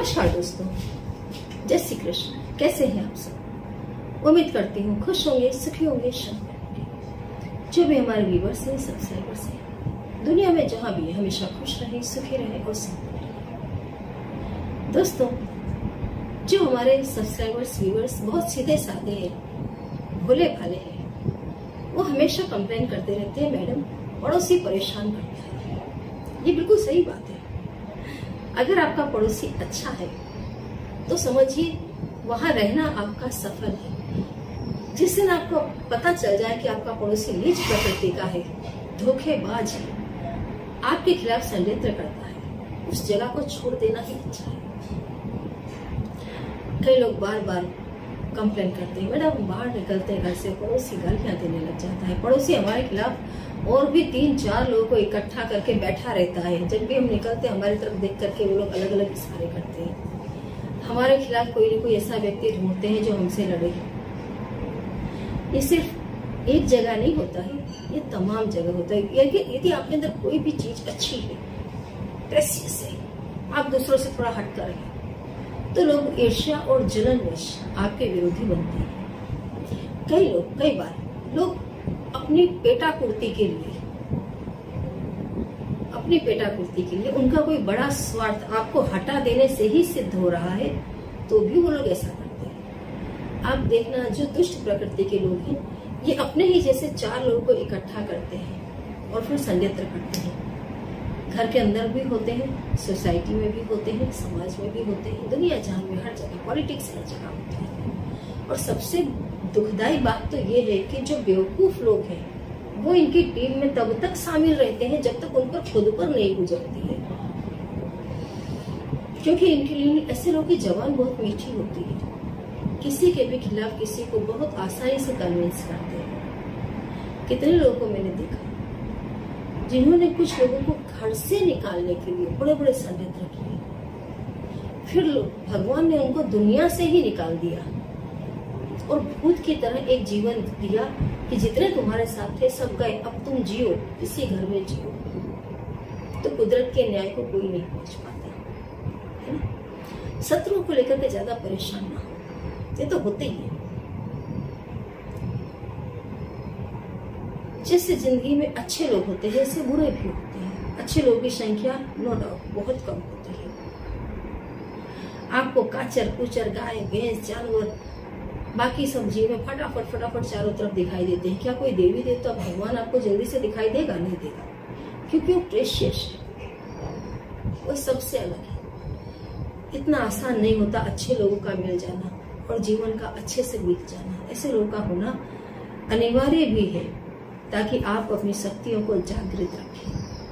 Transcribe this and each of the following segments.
नमस्कार दोस्तों, जय श्री कृष्ण। कैसे हैं आप सब? उम्मीद करती हूँ खुश होंगे, सुखी होंगे, शांत होंगे। जो भी हमारे व्यूवर्स हैं, सब्सक्राइबर्स हैं, दुनिया में जहाँ भी है हमेशा खुश रहे, सुखी रहे और शांत रहे। दोस्तों, जो हमारे सब्सक्राइबर्स व्यूवर्स बहुत सीधे साधे हैं, भोले भाले हैं, वो हमेशा कंप्लेन करते रहते हैं, मैडम पड़ोसी परेशान करता है। ये बिल्कुल सही बात है। अगर आपका पड़ोसी अच्छा है तो समझिए वहां रहना आपका सफल है। जिस दिन आपको पता चल जाए कि आपका पड़ोसी नीच प्रकृति का है, धोखेबाज है, आपके खिलाफ षड्यंत्र करता है, उस जगह को छोड़ देना ही अच्छा है। कई लोग बार बार कंप्लेन करते हैं, मैडम बाहर निकलते हैं घर से, पड़ोसी गालियां देने लग जाता है, पड़ोसी हमारे खिलाफ और भी 3-4 लोगों को इकट्ठा करके बैठा रहता है। जब भी हम निकलते हैं हमारी तरफ देख करके वो लोग अलग अलग इशारे करते हैं, हमारे खिलाफ कोई न कोई ऐसा व्यक्ति ढूंढते हैं जो हमसे लड़े। ये सिर्फ एक जगह नहीं होता है, ये तमाम जगह होता है। यदि आपके अंदर कोई भी चीज अच्छी है, प्रेशियस है, आप दूसरों से थोड़ा हट कर रहे, तो लोग ईर्ष्या और जलनवश आपके विरोधी बनते हैं। कई बार लोग अपनी पेटापूर्ति के लिए उनका कोई बड़ा स्वार्थ आपको हटा देने से ही सिद्ध हो रहा है, तो भी वो लोग ऐसा करते हैं। आप देखना, जो दुष्ट प्रकृति के लोग हैं, ये अपने ही जैसे 4 लोगों को इकट्ठा करते हैं और फिर षड्यंत्र करते हैं। घर के अंदर भी होते हैं, सोसाइटी में भी होते हैं, समाज में भी होते हैं, दुनिया जहां में हर जगह, पॉलिटिक्स हर जगह होती है। और सबसे दुखदाई बात तो ये है कि जो बेवकूफ लोग हैं वो इनकी टीम में तब तक शामिल रहते हैं जब तक उन पर खुद पर नहीं गुजरती है, क्योंकि इनके लिए ऐसे लोगों की जबान बहुत मीठी होती है, किसी के भी खिलाफ किसी को बहुत आसानी से कन्विंस करते हैं। कितने लोगों को मैंने देखा जिन्होंने कुछ लोगों को घर से निकालने के लिए बड़े बड़े षड्यंत्र किए, फिर भगवान ने उनको दुनिया से ही निकाल दिया और भूत की तरह एक जीवन दिया कि जितने तुम्हारे साथ थे सब गए, अब तुम जियो, इसी घर में जियो। तो कुदरत के न्याय को कोई नहीं पहुंच पाता है ना। शत्रुओं को लेकर के ज्यादा परेशान ना हो, ये तो होते ही है। जैसे जिंदगी में अच्छे लोग होते हैं, ऐसे बुरे भी होते हैं। अच्छे लोगों की संख्या नो डाउट बहुत कम होती है। आपको काचर कुचर, गाय भैंस, जानवर, बाकी सब जीव फटाफट चारों तरफ दिखाई देते हैं। क्या कोई देवी देवता, भगवान आपको जल्दी से दिखाई देगा? नहीं देगा, क्योंकि वो प्रेशियस है, वो सबसे अलग है। इतना आसान नहीं होता अच्छे लोगों का मिल जाना और जीवन का अच्छे से बीत जाना। ऐसे लोगों का होना अनिवार्य भी है ताकि आप अपनी शक्तियों को जागृत रखें।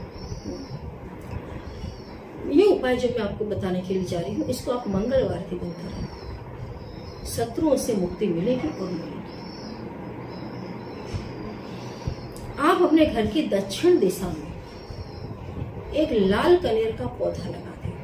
ये उपाय जो मैं आपको बताने के लिए जा रही हूँ, इसको आप मंगलवार के दिन करें, शत्रुओं से मुक्ति मिलेगी और मिलेगी। आप अपने घर की दक्षिण दिशा में एक लाल कनेर का पौधा लगा दें।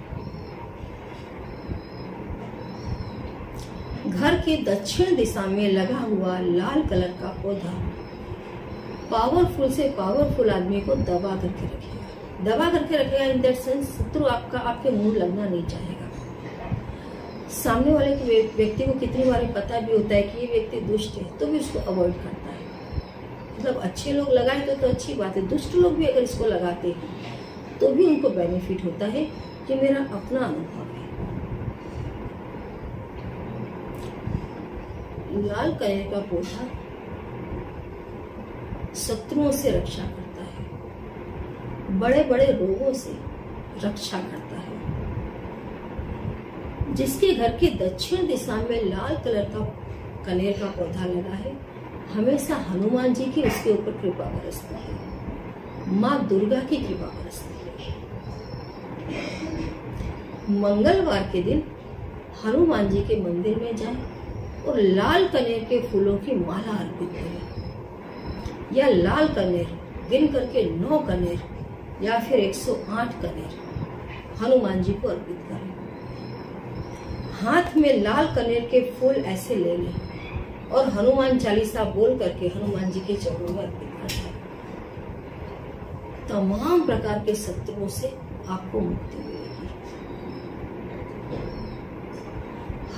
घर के दक्षिण दिशा में लगा हुआ लाल कलर का पौधा पावरफुल से पावरफुल आदमी को दबा करके रखेगा। इन दैट सेंस शत्रु आपके मुंह लगना नहीं चाहेगा। सामने वाले के व्यक्ति को कितनी बार पता भी होता है कि ये व्यक्ति दुष्ट है, तो भी उसको अवॉइड करता है। मतलब अच्छे लोग लगाए तो अच्छी बात है, दुष्ट लोग भी अगर इसको लगाते हैं तो भी उनको बेनिफिट होता है। कि मेरा अपना अनुभव है। लाल कलर का पौधा शत्रुओं से रक्षा करता है, बड़े बड़े रोगों से रक्षा करता है। जिसके घर की दक्षिण दिशा में लाल कलर का कनेर का पौधा लगा है, हमेशा हनुमान जी की उसके ऊपर कृपा बरसती है, माँ दुर्गा की कृपा बरसती है। मंगलवार के दिन हनुमान जी के मंदिर में जाएं और लाल कनेर के फूलों की माला अर्पित करें, या लाल कनेर गिन करके 9 कनेर या फिर 108 कनेर हनुमान जी को अर्पित करें। हाथ में लाल कनेर के फूल ऐसे ले लें और हनुमान चालीसा बोल करके हनुमान जी के चरणों में अर्पित कर दें। तमाम प्रकार के शत्रुओं से आपको मुक्ति मिलेगी।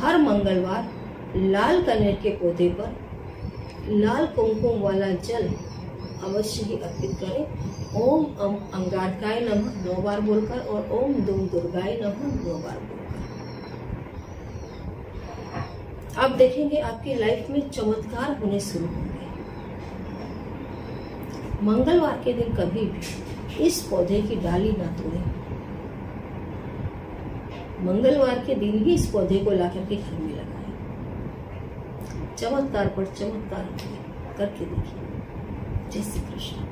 हर मंगलवार लाल कनेर के पौधे पर लाल कुमकुम वाला जल अवश्य ही अर्पित करें। ओम अंगारकाय नमः 9 बार बोलकर और ओम दुम दुर्गाय नमः 9 बार बोलकर। आप देखेंगे आपकी लाइफ में चमत्कार होने शुरू होंगे। मंगलवार के दिन कभी भी इस पौधे की डाली ना तोड़ें। मंगलवार के दिन ही इस पौधे को लाकर के घर में लगाएं। चमत्कार पर चमत्कार करके देखिए। जय श्री कृष्ण।